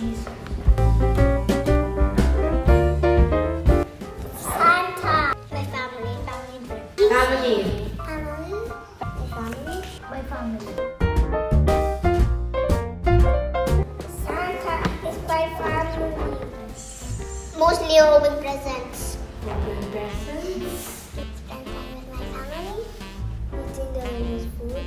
Jesus. Santa. My family. Family. My family. Santa is my family. Mostly open presents. Open presents. Spend time with my family. Eating delicious food.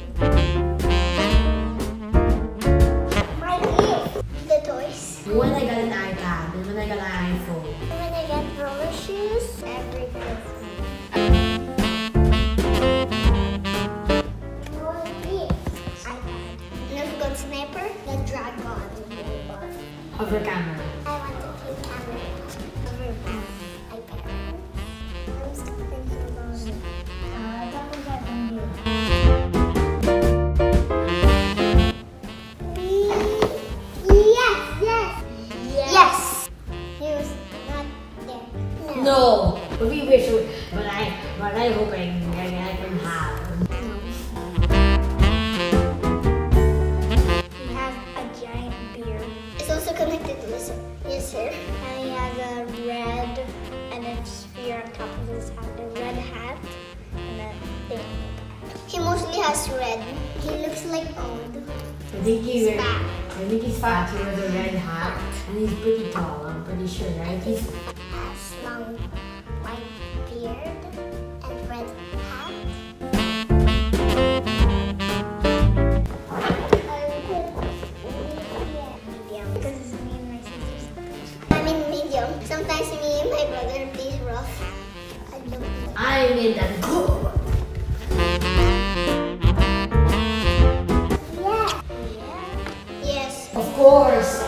My gift. The toys. When I got an iPad and when I got an iPhone. When I get roller shoes. Every Christmas. More gifts. iPad. Nerf gun sniper. The dragon. Hover camera. I want to keep camera. Over iPad. I'm still thinking about it. That was that one. Yes. He was not there. No. But we wish, but I hope I can have. He has a giant beard. It's also connected to his hair. And he has a red and a sphere on top of his hat. A red hat and a thing. He mostly has red. He looks like old. I think he's fat. He wears a red hat and he's pretty tall. I'm pretty sure, right? He's Has long white beard and red hat. Medium. Because me and my sisters. I'm in medium. Sometimes me and my brother plays rough. I don't know. I'm in that good. Yeah. Yes. Of course.